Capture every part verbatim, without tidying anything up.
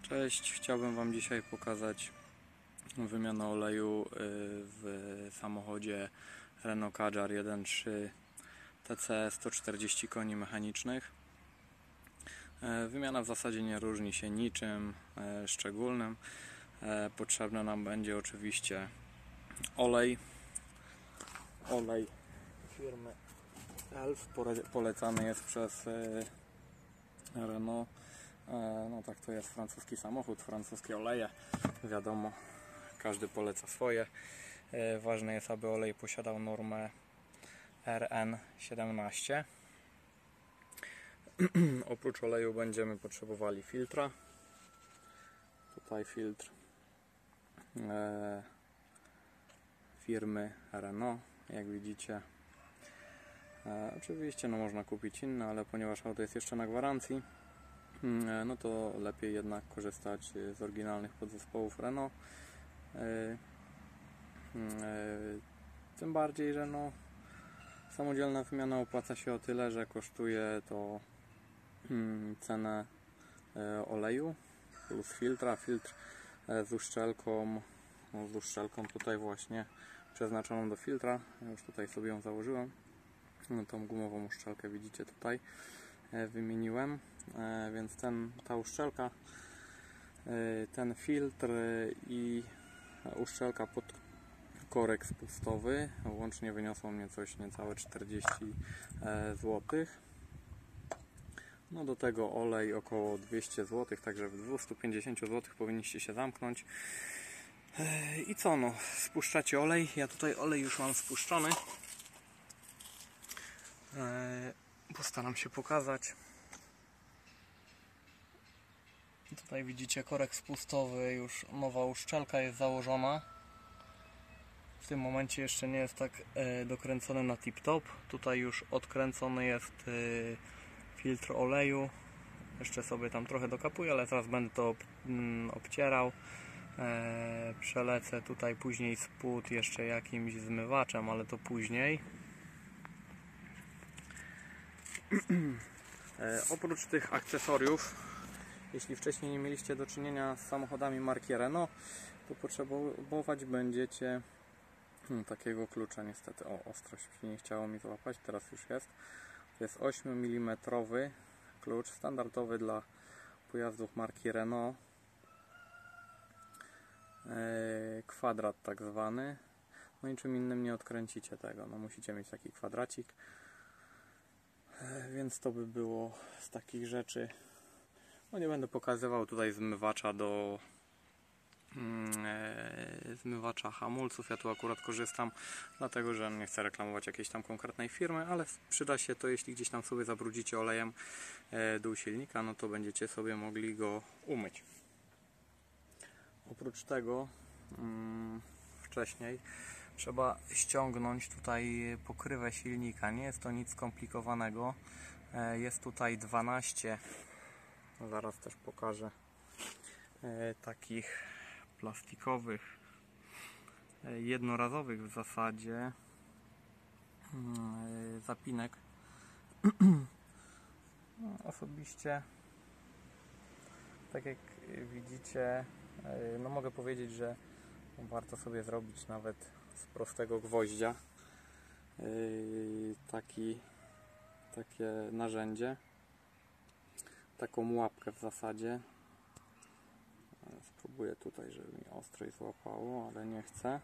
Cześć, chciałbym Wam dzisiaj pokazać wymianę oleju w samochodzie Renault Kadjar jeden trzy T C sto czterdzieści koni mechanicznych. Wymiana w zasadzie nie różni się niczym szczególnym. Potrzebny nam będzie oczywiście olej. Olej firmy Elf, polecany jest przez Renault. No tak, to jest francuski samochód, francuskie oleje, wiadomo, każdy poleca swoje. Ważne jest, aby olej posiadał normę R N siedemnaście. Oprócz oleju będziemy potrzebowali filtra. Tutaj filtr e, firmy Renault, jak widzicie. E, oczywiście no, można kupić inne, ale ponieważ auto jest jeszcze na gwarancji, no to lepiej jednak korzystać z oryginalnych podzespołów Renault. Tym bardziej, że no, samodzielna wymiana opłaca się o tyle, że kosztuje to cenę oleju plus filtra. Filtr z uszczelką, no, z uszczelką tutaj właśnie przeznaczoną do filtra. Ja już tutaj sobie ją założyłem. No, tą gumową uszczelkę widzicie tutaj. Wymieniłem, więc ten, ta uszczelka, ten filtr i uszczelka pod korek spustowy łącznie wyniosło mnie coś niecałe czterdzieści złotych. No do tego olej około dwieście złotych, także w dwieście pięćdziesiąt złotych powinniście się zamknąć. I co, no, spuszczacie olej. Ja tutaj olej już mam spuszczony. Postaram się pokazać. Tutaj widzicie korek spustowy, już nowa uszczelka jest założona. W tym momencie jeszcze nie jest tak e, dokręcony na tip-top. Tutaj już odkręcony jest e, filtr oleju. Jeszcze sobie tam trochę dokapuję, ale teraz będę to ob, m, obcierał. E, przelecę tutaj później spód jeszcze jakimś zmywaczem, ale to później. E, oprócz tych akcesoriów, jeśli wcześniej nie mieliście do czynienia z samochodami marki Renault, to potrzebować będziecie hmm, takiego klucza. Niestety, o, ostrość nie chciało mi złapać, teraz już jest. To jest osiem milimetrów klucz, standardowy dla pojazdów marki Renault. E, kwadrat tak zwany. No i czym innym nie odkręcicie tego. No, musicie mieć taki kwadracik. Więc to by było z takich rzeczy. No nie będę pokazywał tutaj zmywacza do yy, zmywacza hamulców. Ja tu akurat korzystam, dlatego że nie chcę reklamować jakiejś tam konkretnej firmy, ale przyda się to, jeśli gdzieś tam sobie zabrudzicie olejem yy, dół silnika, no to będziecie sobie mogli go umyć. Oprócz tego yy, wcześniej trzeba ściągnąć tutaj pokrywę silnika. Nie jest to nic skomplikowanego. Jest tutaj dwanaście, zaraz też pokażę, takich plastikowych, jednorazowych w zasadzie zapinek. Osobiście, tak jak widzicie, no mogę powiedzieć, że warto sobie zrobić nawet z prostego gwoździa taki, takie narzędzie, taką łapkę w zasadzie. Spróbuję tutaj, żeby mi ostrość złapało, ale nie chcę.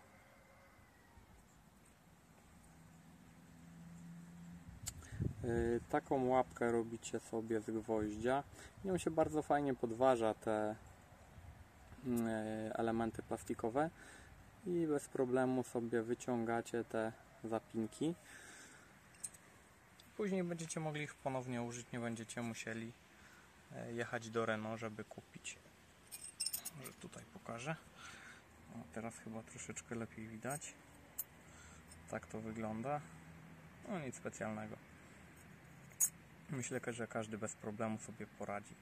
Taką łapkę robicie sobie z gwoździa. Nią się bardzo fajnie podważa te elementy plastikowe i bez problemu sobie wyciągacie te zapinki. Później będziecie mogli ich ponownie użyć, nie będziecie musieli jechać do Renault, żeby kupić. Może tutaj pokażę. O, teraz chyba troszeczkę lepiej widać. Tak to wygląda. No nic specjalnego. Myślę, że każdy bez problemu sobie poradzi.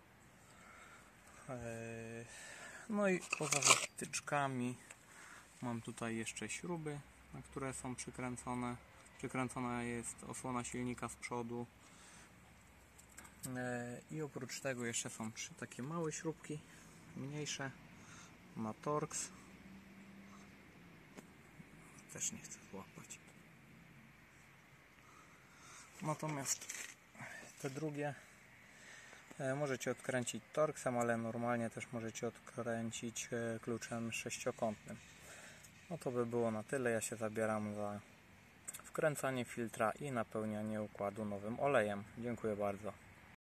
No i poza zatyczkami mam tutaj jeszcze śruby, na które są przykręcone. Przykręcona jest osłona silnika z przodu. I oprócz tego jeszcze są trzy takie małe śrubki mniejsze, ma Torx, też nie chcę złapać. Natomiast te drugie e, możecie odkręcić Torxem, ale normalnie też możecie odkręcić e, kluczem sześciokątnym. No to by było na tyle. Ja się zabieram za wkręcanie filtra i napełnianie układu nowym olejem. Dziękuję bardzo.